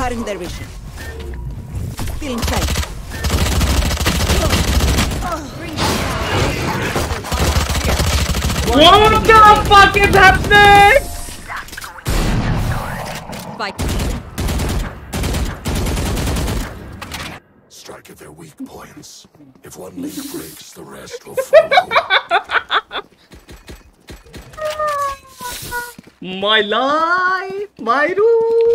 Blurring their vision. Still inside. What the fuck is happening? Spike. Strike at their weak points. If one link breaks, the rest will follow. My life, my rules.